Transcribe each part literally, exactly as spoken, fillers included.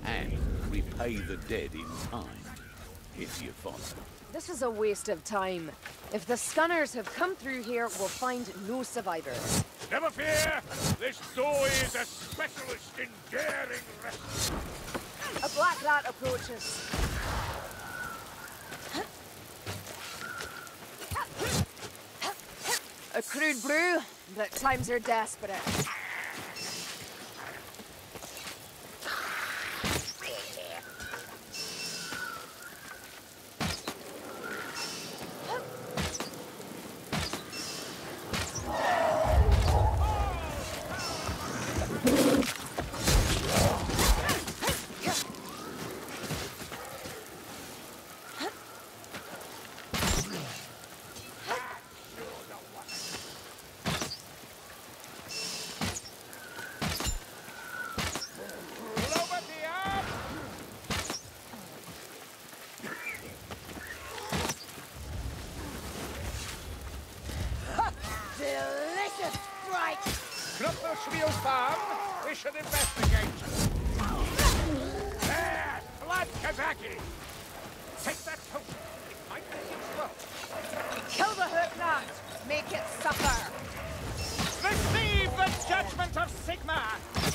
and repay the dead in time, if you follow. This is a waste of time. If the Skunners have come through here, we'll find no survivors. Never fear! This Doe is a specialist in daring rescue. A black rat approaches. A crude brew, but times are desperate. Delicious strike! Knupfelspiel farm, we should investigate. There! Blood Kazaki! Take that potion. It might make it slow. Kill the hook rat! Make it suffer! Receive the judgment of Sigma!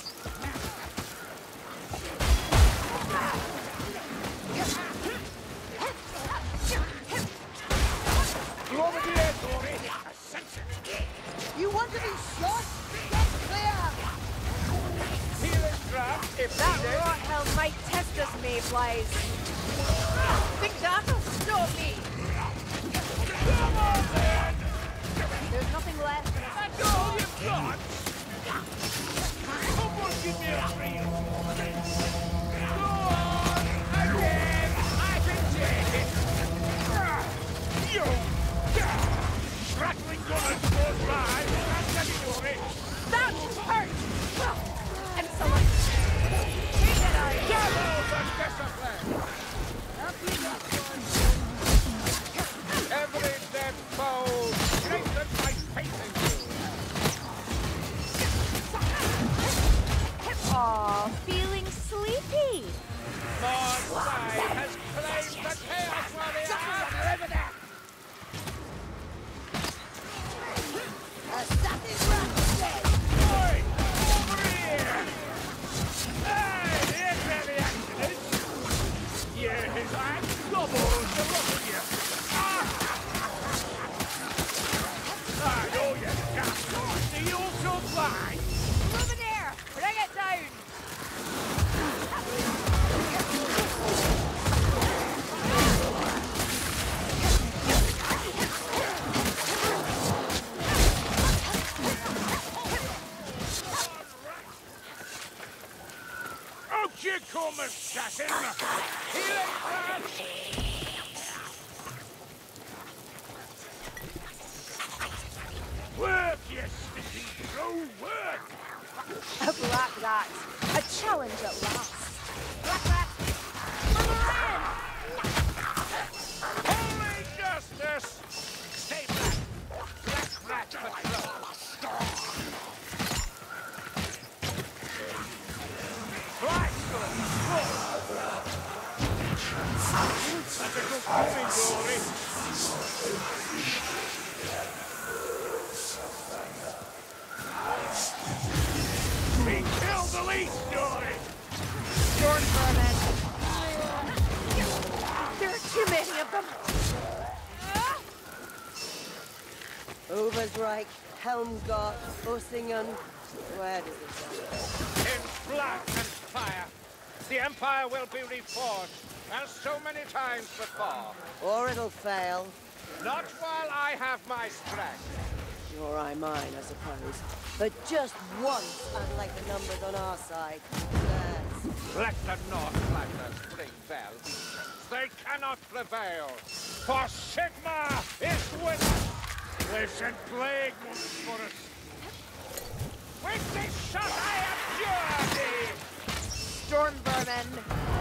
Globadier, Dory! A sensor! You want to be shot? Get clear! Healing draft, if That needed. rot hell might test us, mayflies. Think that'll stop me? Come on, then! There's nothing left in us. That's all you've got! Someone give me a real! Go on! Again! I can take it! You! Rattling gunners goes by! That's getting over it! That hurt! Insolent! Take it out! Double the discipline! Every dead foe strengthens my faith in you! Aw, feeling sleepy. Mordside has claimed the Chaos Warrior! Over there! Assassin's Wrath dead! Oi! Over here! Hey, here's where the action is! Yes, I'm double the lot of you! Ah! I know you can't! Do you also fly? Over there! Bring it down! Out you come, assassin! Healing crash! Work, you sticky true work! A black rat. A challenge at last. Black rat! Holy justice! Stay back! Black rat patrol! Blackstone! That's a good moving, Dory! We killed the least, Dory! Storm vermin. There are too many of them. Oversreich, Helmgart, Ossingen. Where does it go? In blood and fire, the Empire will be reforged, as so many times before. Or it'll fail. Not while I have my strength. Sure, I mine, I suppose. But just once, unlike the numbers on our side. Yes. Let the Northlanders ring bells. They cannot prevail, for Sigma is with us. They've sent plague monsters for us. With this shot I abjure thee! Storm vermin.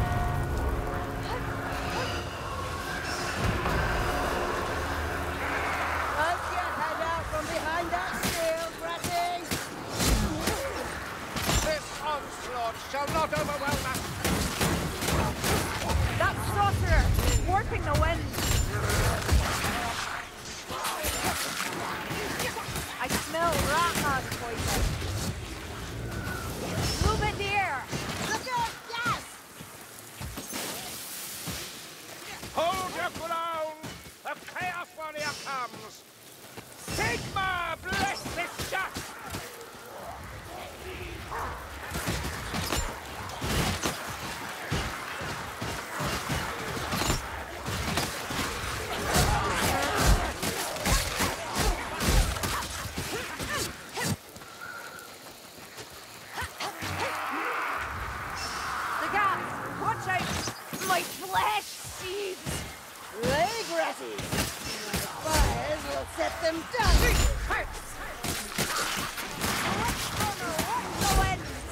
Poke your head out from behind that shield, Bratty! This onslaught shall not overwhelm us. Ripping the wind. I smell rat poison. Move it near. Look out! Yes! Hold your ground! The Chaos Warrior comes! Sigma, bless this shot! The gas! Watch out! My flesh seethes! Leg ratties! My fires will set them down! Hurts! The winds!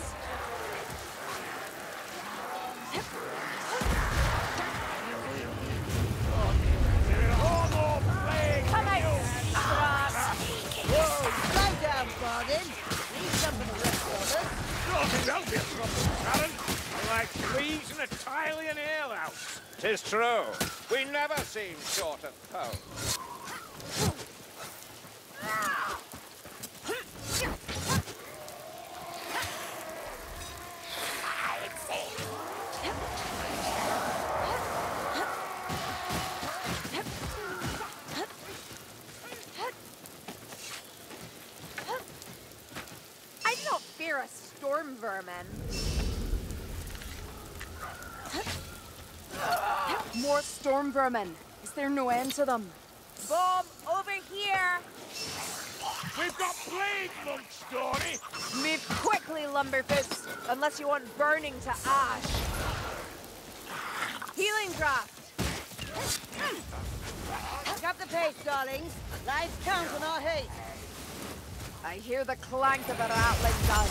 Oh, more plague! Come out! Grass! Slow down, Bardin! Need some for the rest of us. Oh, that'll be a problem, Baron. Like fleas in a Tylian alehouse. 'Tis true. We never seem short of foes. I do not fear a storm vermin. More storm vermin. Is there no end to them? Bob, over here! We've got plague, monks, Dory! Move quickly, Lumberfoots, unless you want burning to ash. Healing draft. Pick up the pace, darlings. Lives count on our haste. I hear the clank of a rattling gun.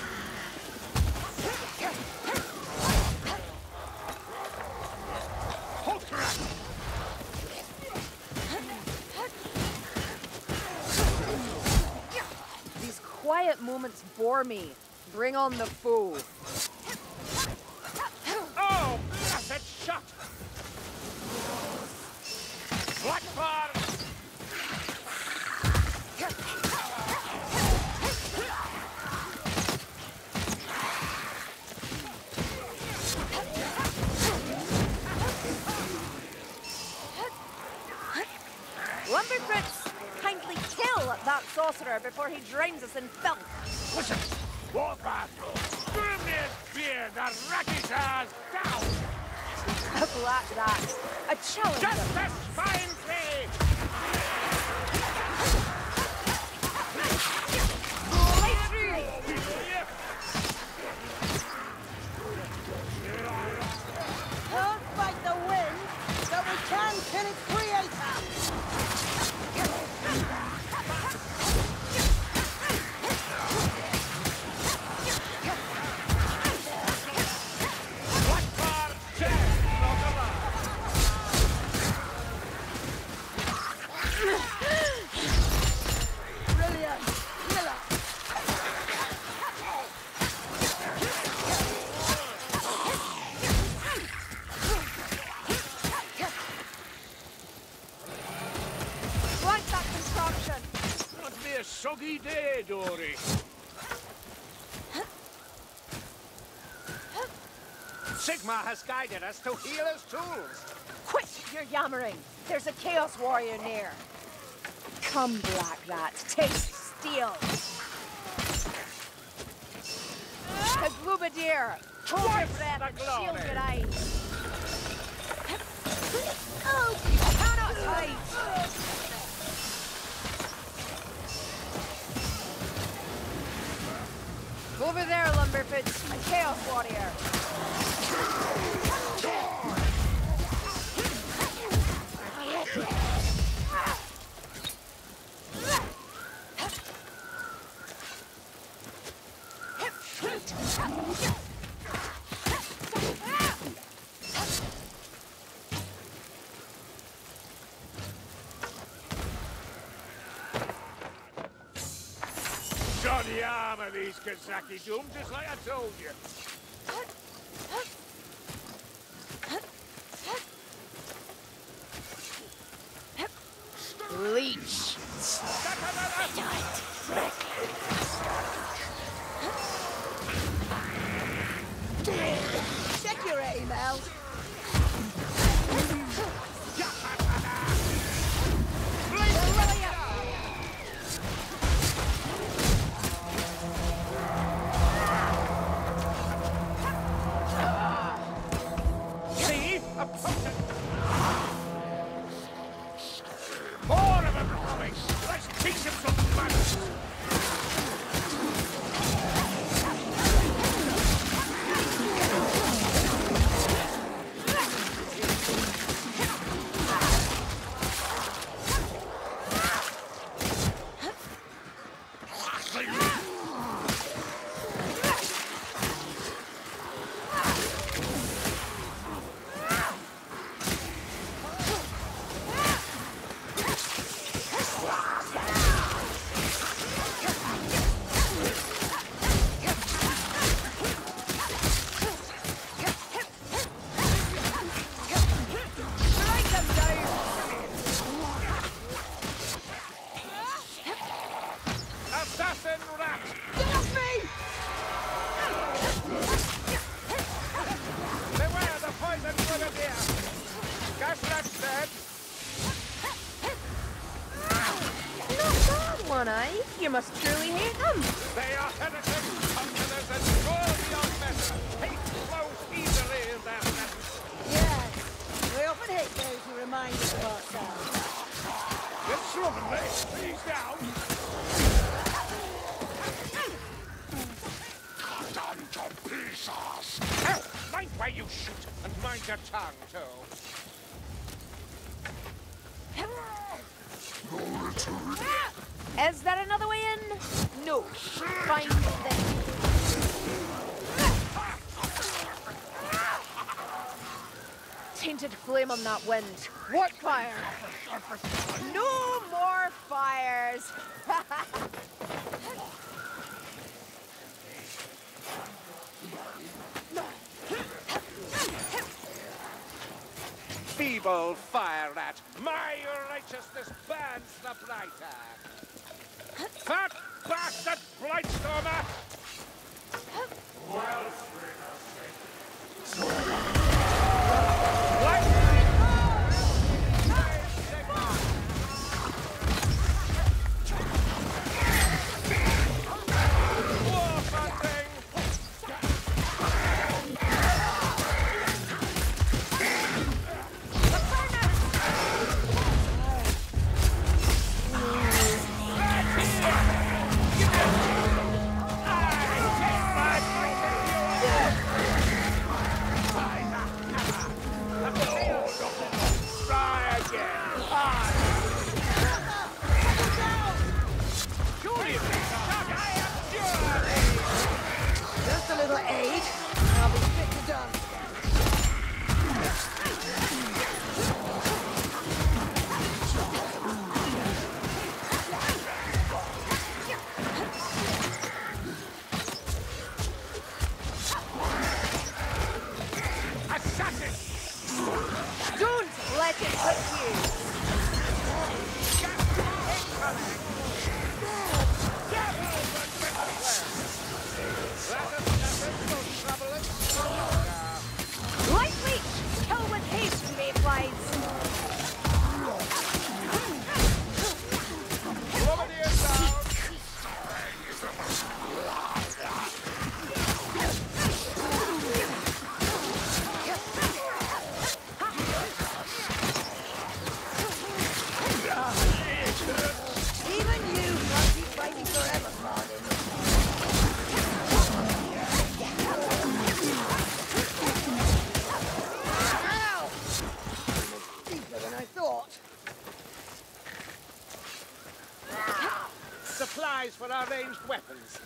These quiet moments bore me. Bring on the foe. Oh, blessed shot! Blackfire! Lumberfoots, kindly kill that sorcerer before he drowns us in filth. Listen, Warpath! Grimness beer, the ratty's ass down! A black rat. A challenge. Justice finds me! Right through. Can't fight the wind, but we can kill its creator! Blackfire dead, not alive! Brilliant! Killer! Flank that construction. Must be a soggy day, Dory. Sigma has guided us to healer's tools. Quit your yammering. There's a Chaos Warrior near. Come, Black Rat. Taste steel. A Gloobadeer. Hold your Twice breath the and shield glory. your eyes. Oh, you cannot hide. Over there, Lumberfoots. A Chaos Warrior. Johnny armor these Kazaki dooms, just like I told you. Val. See? A potent... More of them coming! Let's teach him some manners! Assassin rat! Get off me! Beware the poison grenadier! Gaslat's dead! Not that one, eh? You must truly hate them. They are heretics, conquerors, and cruel beyond measure! Hate flows easily in their nests! Yes, we often hate those who remind us of ourselves. Get slovenly! He's down! Cut unto pieces! Oh, mind where you shoot, and mind your tongue, too. Is there another way in? No. Find them. Tainted flame on that wind. What fire? No more fires! Feeble fire rat, my righteousness burns the brighter. Fat bastard blightstormer! Just a little aid, and I'll be fit to done. Assassin! Don't let it hit you! Light reach! Kill with haste, Mayflies! Even you can't keep fighting forever, Martin. Ow! Deeper than I thought. Supplies for our ranged weapons.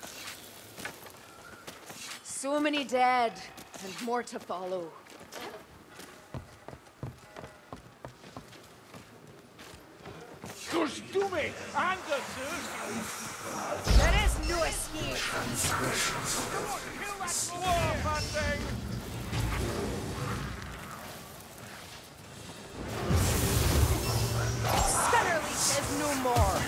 So many dead, and more to follow. Kostumy! Anderson! There is no escape! Kill that dwarf, thing! Spinner Leech is no more!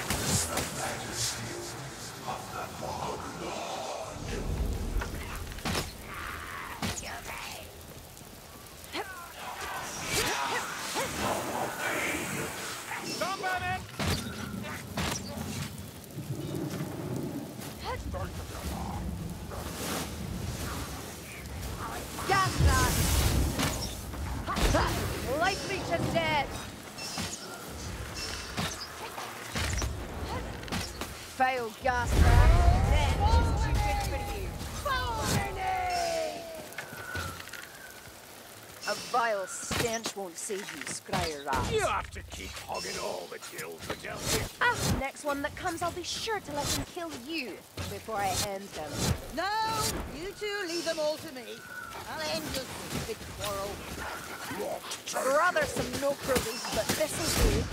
Gas that! Life leech is dead! Fail gas back. Dead. Too good for you. A vile stench won't save you, Scryer Rat. You have to keep hogging all the kills, Magellan. Ah, next one that comes, I'll be sure to let him kill you before I end him. No, you two leave them all to me. I'll end your big quarrel. Rather some no produce, but this'll do.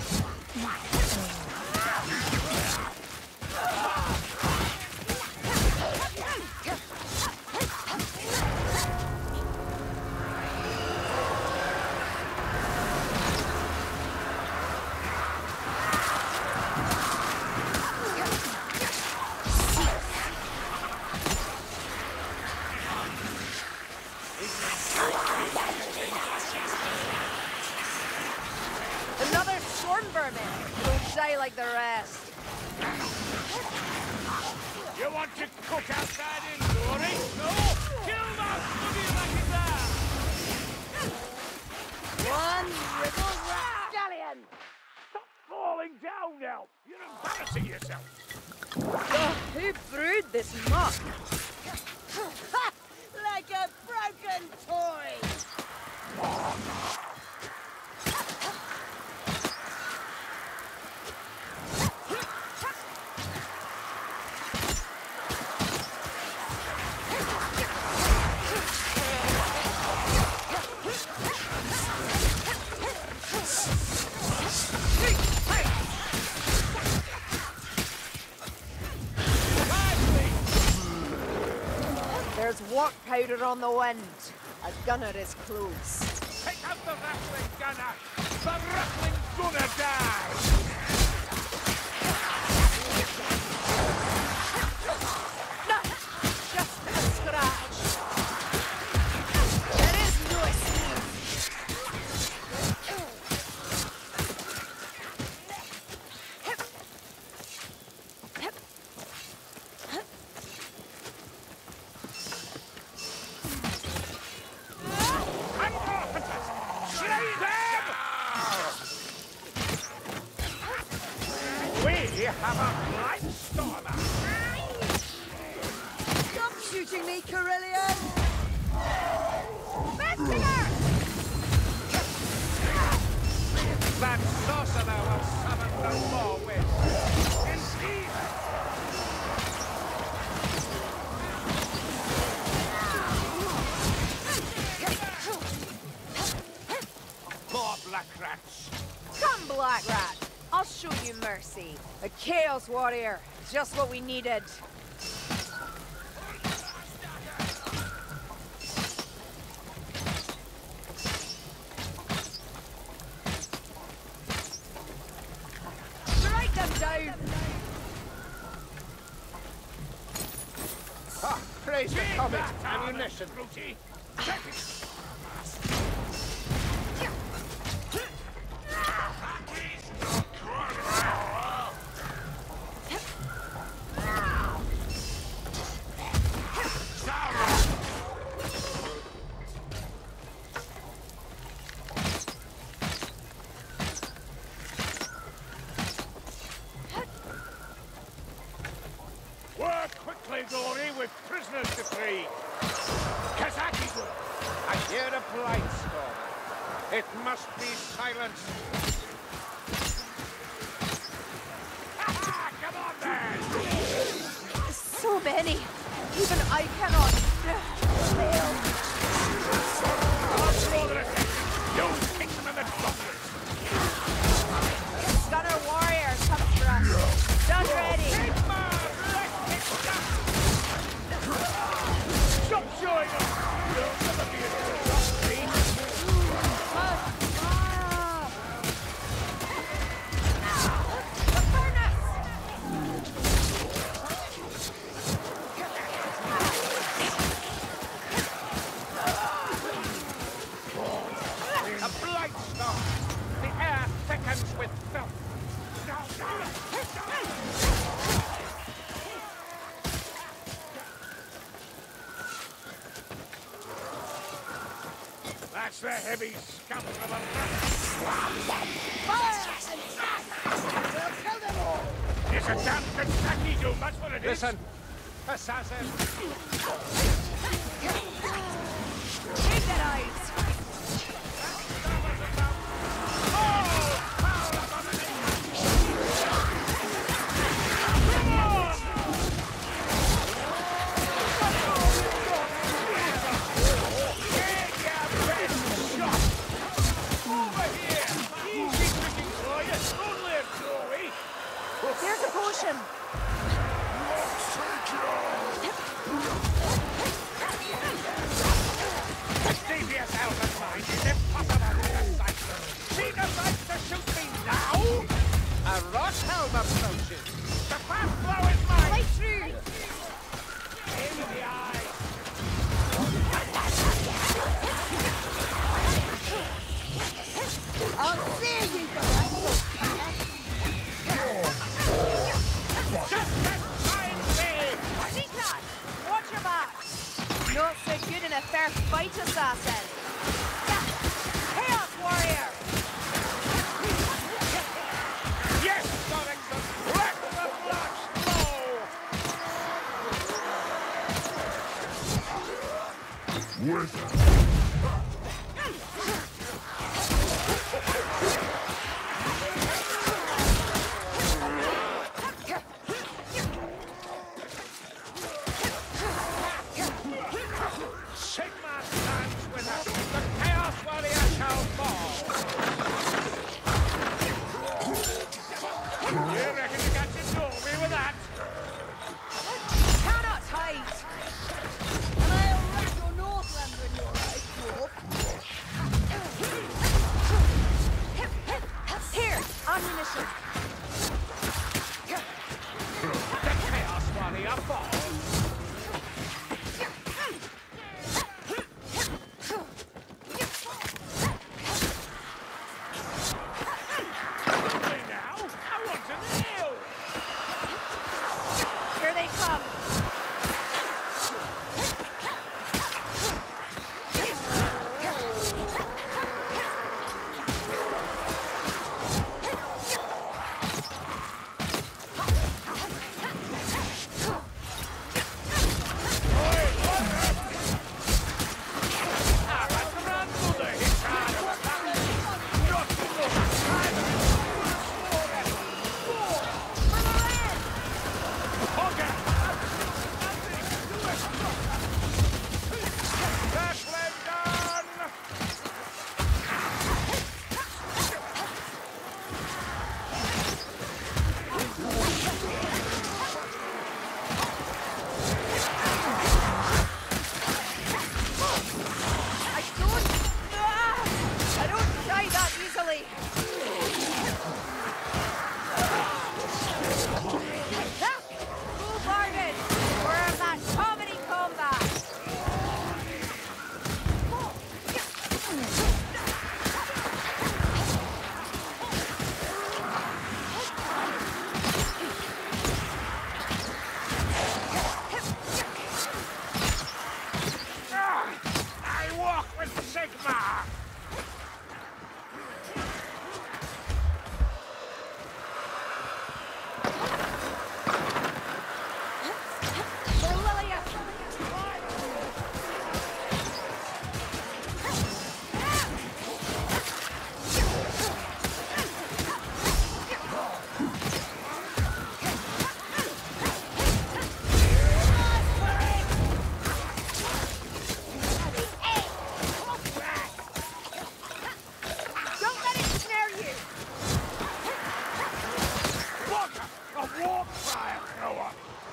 Another storm vermin. Don't die like the rest. You want to cook outside in glory? No! Kill that bloody like that! One little rapscallion! Stop falling down now! You're embarrassing yourself! Oh, who brewed this muck? Ha! Like a broken toy! There's work powder on the wind. A gunner is close. Take out the rattling gunner! The rattling gunner die! No, just a scratch. There is no escape. We have a blight stormer! Stop shooting me, Carillion! That sorcerer will summon no more wind! Indeed! Poor black rats! Come, Black Rat. I'll show you mercy. A Chaos Warrior. Just what we needed. Strike them down! Ah, praise the comet! Ammunition! Brutey! Take it! Work quickly, Dory, with prisoners to free. Kazaki, I hear a blight storm. It must be silenced. Ah, come on, then! So many. Even I cannot. Fail. I'll draw their attention. You kick them in the droppers. Gunner Warrior comes for us. Done ready. Stop showing up! You'll never be able to trust me! The furnace! That's the heavy scum of a... Fire! We'll kill them all! It's a damn Kentucky, dude. That's what it is. Listen, assassin. Take that eyes! There's a potion! Devious element mind is impossible to decipher. She decides to shoot me now? A rot helm approaches. The fast flow is mine! Right through! In the eye! I'll see you guys! Just as time may! Sneak that! Watch your back! Not so good in a fair fight, assassin! Chaos warrior! Yes, Dorrington! Let the blood flow! Wizard! Sigma stands with us! The Chaos Warrior shall fall! You reckon you got to do me with that? Cannot hide! And I'll wreck your Northland when you're right, dwarf. Here! Ammunition! The Chaos Warrior falls! Hey now, I want to kneel! Here they come! I don't... Ah! I don't die that easily! Ah! Full bargain! We're in that comedy combat! I walk with Sigma! For Lilius! Don't let it snare you! What a, a war fire thrower!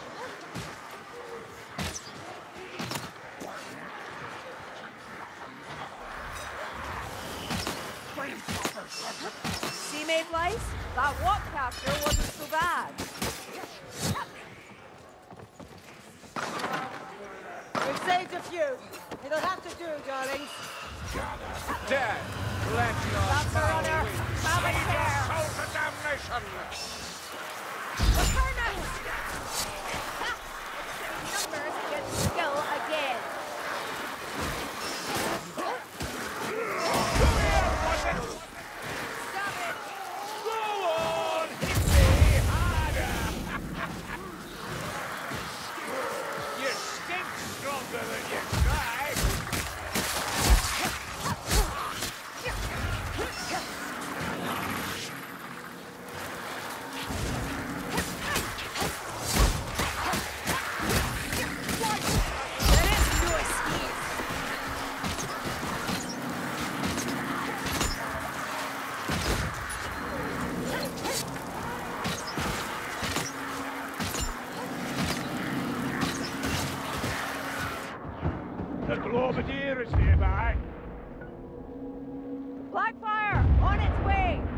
See, Maid Lice? That walk capture wasn't so bad. We've saved a few. It'll have to do, darlings. Dead. Let your That's a foul runner. wings Have a care. Soul to damnation! Return us! Numbers against skill again. The Globadier is nearby. Blackfire! On its way!